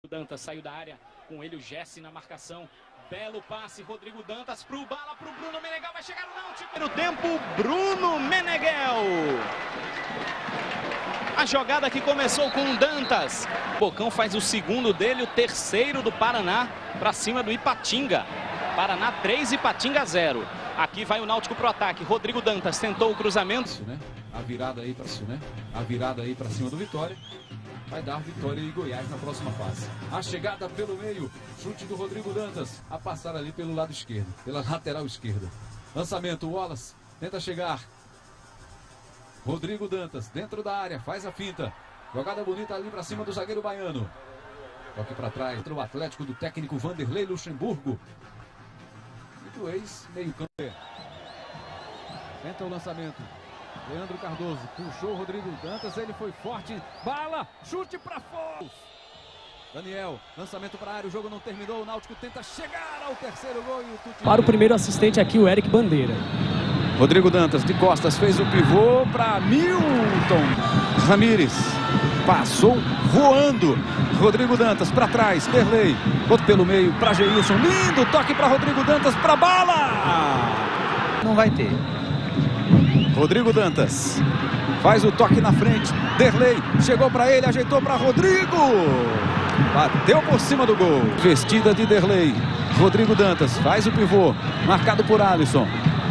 Dantas saiu da área, com ele o Jesse na marcação. Belo passe, Rodrigo Dantas pro bala, pro Bruno Meneghel, vai chegar o Náutico. No tempo, Bruno Meneghel. A jogada que começou com o Dantas. Bocão faz o segundo dele, o terceiro do Paraná, para cima do Ipatinga. Paraná 3, Ipatinga 0. Aqui vai o Náutico pro ataque. Rodrigo Dantas tentou o cruzamento. A virada aí para cima, né? A virada aí para cima do Vitória. Vai dar Vitória e Goiás na próxima fase. A chegada pelo meio, chute do Rodrigo Dantas. A passar ali pelo lado esquerdo, pela lateral esquerda. Lançamento, Wallace tenta chegar. Rodrigo Dantas dentro da área, faz a finta. Jogada bonita ali para cima do zagueiro baiano. Toque para trás, contra o Atlético do técnico Vanderlei Luxemburgo. E do ex-meio campo. Tenta o lançamento. Leandro Cardoso puxou o Rodrigo Dantas, ele foi forte, bala, chute para fora. Daniel, lançamento para a área, o jogo não terminou, o Náutico tenta chegar ao terceiro gol e o Tuti... Para o primeiro assistente aqui, o Eric Bandeira. Rodrigo Dantas de costas fez o pivô para Milton Ramírez. Passou voando. Rodrigo Dantas para trás, Derlei, outro pelo meio para Geilson, lindo toque para Rodrigo Dantas, para bala. Não vai ter. Rodrigo Dantas faz o toque na frente, Derlei chegou para ele, ajeitou para Rodrigo, bateu por cima do gol. Vestida de Derlei, Rodrigo Dantas faz o pivô, marcado por Alisson,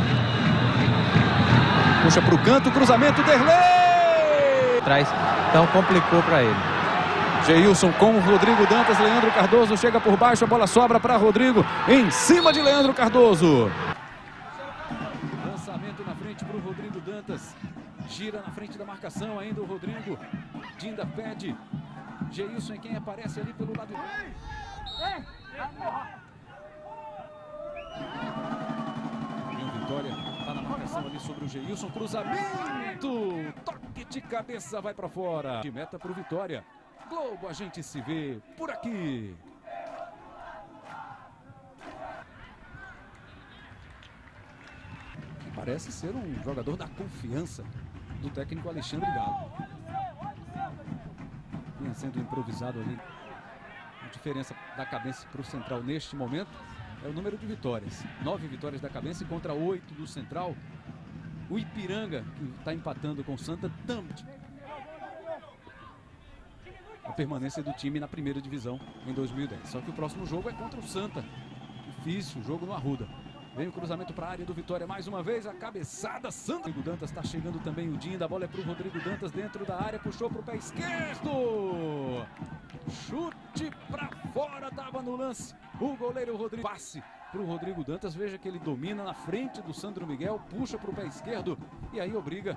puxa para o canto, cruzamento, Derlei Traz, então complicou para ele. Geilson com o Rodrigo Dantas, Leandro Cardoso chega por baixo, a bola sobra para Rodrigo, em cima de Leandro Cardoso. Lançamento na frente para o Rodrigo Dantas, gira na frente da marcação ainda o Rodrigo, Dinda pede, Geilson é quem aparece ali pelo lado. E Vitória está na marcação ali sobre o Geilson, cruzamento, toque de cabeça, vai para fora. De meta para o Vitória. Globo, a gente se vê por aqui. Parece ser um jogador da confiança do técnico Alexandre Galo. Vinha sendo improvisado ali. A diferença da Cabense para o Central neste momento é o número de vitórias. 9 vitórias da Cabense contra 8 do Central. O Ipiranga, que está empatando com o Santa, também. A permanência do time na primeira divisão em 2010. Só que o próximo jogo é contra o Santa. Difícil, jogo no Arruda. Vem o cruzamento para a área do Vitória mais uma vez, a cabeçada, Sandro. Rodrigo Dantas está chegando também o Dinda, a bola é para o Rodrigo Dantas dentro da área, puxou para o pé esquerdo. Chute para fora, estava no lance. O goleiro Rodrigo, passe para o Rodrigo Dantas, veja que ele domina na frente do Sandro Miguel, puxa para o pé esquerdo e aí obriga.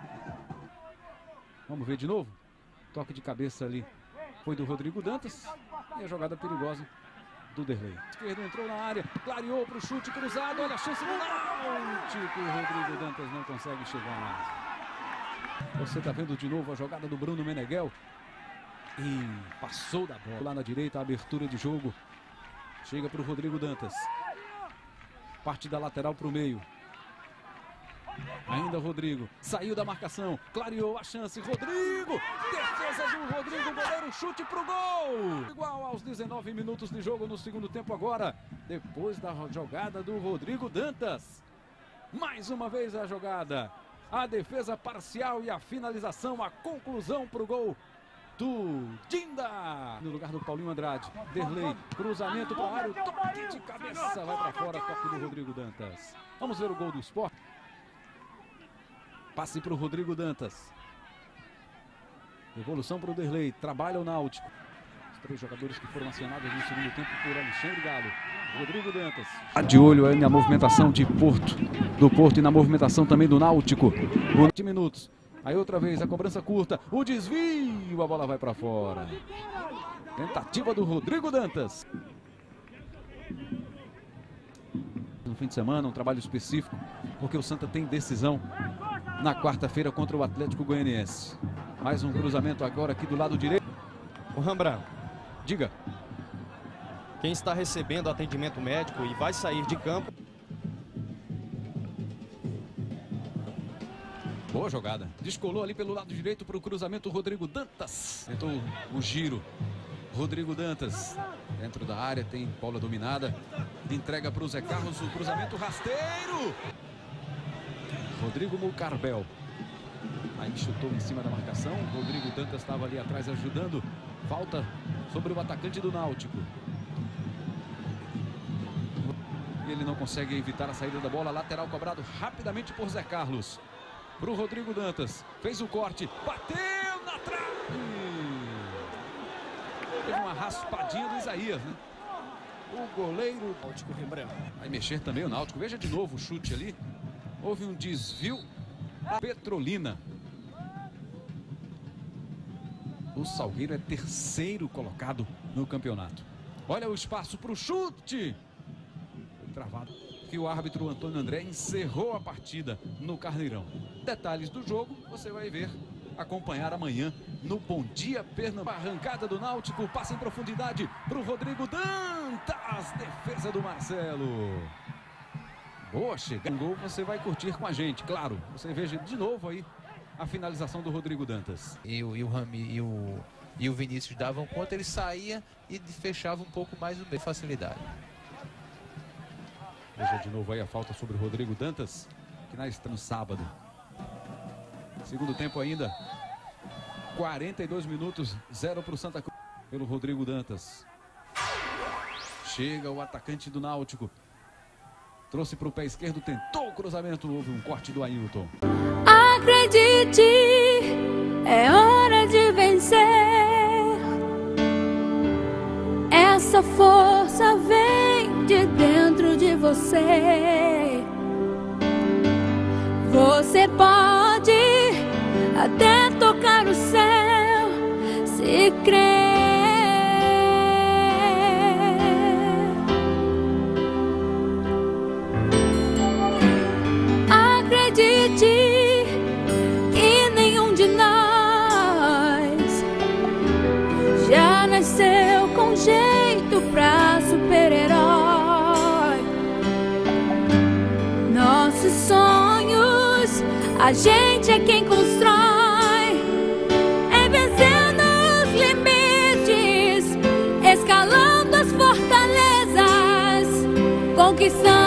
Vamos ver de novo. Toque de cabeça ali foi do Rodrigo Dantas e a jogada perigosa do Derlei. Esquerdo entrou na área, clareou para o chute cruzado, olha a chance do Náutico. O Rodrigo Dantas não consegue chegar. Você está vendo de novo a jogada do Bruno Meneghel. E passou da bola. Lá na direita, a abertura de jogo. Chega para o Rodrigo Dantas. Parte da lateral para o meio. Ainda o Rodrigo, saiu da marcação, clareou a chance, Rodrigo, defesa do Rodrigo, goleiro, chute pro gol, igual aos 19 minutos de jogo no segundo tempo agora, depois da jogada do Rodrigo Dantas, mais uma vez a jogada, a defesa parcial e a finalização, a conclusão pro gol do Dinda, no lugar do Paulinho Andrade, Derlei, cruzamento para a área, toque de cabeça, vai para fora, toque do Rodrigo Dantas. Vamos ver o gol do Sport. Passe para o Rodrigo Dantas. Devolução para o Derlei. Trabalha o Náutico. Os 3 jogadores que foram acionados no segundo tempo por Alexandre Galo. Rodrigo Dantas. De olho aí na movimentação de do Porto e na movimentação também do Náutico. 20 minutos. Aí outra vez a cobrança curta. O desvio. A bola vai para fora. Tentativa do Rodrigo Dantas. No fim de semana, um trabalho específico. Porque o Santa tem decisão na quarta-feira contra o Atlético Goianiense. Mais um cruzamento agora aqui do lado direito. O Rembrandt, diga. Quem está recebendo atendimento médico e vai sair de campo. Boa jogada. Descolou ali pelo lado direito para o cruzamento Rodrigo Dantas. Tentou o giro. Rodrigo Dantas, dentro da área, tem bola dominada. Entrega para o Zé Carlos, o cruzamento rasteiro. Rodrigo Mucarbel. Aí chutou em cima da marcação. Rodrigo Dantas estava ali atrás ajudando. Falta sobre o atacante do Náutico. E ele não consegue evitar a saída da bola. Lateral cobrado rapidamente por Zé Carlos. Para o Rodrigo Dantas. Fez o corte. Bateu na trave. Teve uma raspadinha do Isaías, né? O goleiro Náutico Rembrandt. vai mexer também o Náutico. Veja de novo o chute ali. Houve um desvio. Petrolina. O Salgueiro é terceiro colocado no campeonato. Olha o espaço para o chute. Foi travado. Que o árbitro Antônio André encerrou a partida no Carneirão. Detalhes do jogo você vai ver, acompanhar amanhã no Bom Dia Pernambuco. Arrancada do Náutico, passa em profundidade para o Rodrigo Dantas. Defesa do Marcelo. Boa chegada. Um gol você vai curtir com a gente, claro. Você veja de novo aí a finalização do Rodrigo Dantas. E o Rami e o Vinícius davam conta, ele saía e fechava um pouco mais o meio, facilidade. Veja de novo aí a falta sobre o Rodrigo Dantas, que na estreia no sábado. Segundo tempo ainda. 42 minutos, 0 para o Santa Cruz. Pelo Rodrigo Dantas. Chega o atacante do Náutico. Trouxe para o pé esquerdo, tentou o cruzamento. Houve um corte do Ailton. Acredite, é hora de vencer. Essa força vem de dentro de você. Você pode até tocar o céu se crer. Acredite, e nenhum de nós já nasceu com jeito pra super-herói. Nossos sonhos, a gente é quem constrói, é vencendo os limites, escalando as fortalezas, conquistando